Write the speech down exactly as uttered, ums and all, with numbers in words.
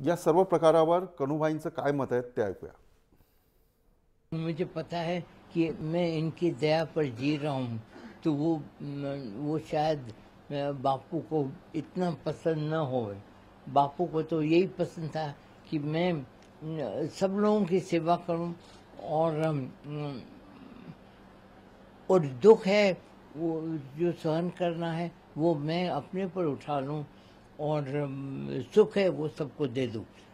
या सर्व प्रकारावर कनुभाईंचं काय मत आहे ते ऐकूया. मुझे पता है कि मैं इनकी दया पर जी रहा हूँ, तो वो वो शायद बापू को इतना पसंद न हो. बापू को तो यही पसंद था कि मैं सब लोगों की सेवा करूं, और और दुख है वो जो सहन करना है वो मैं अपने पर उठा लूं, और सुख है वो सबको दे दूं.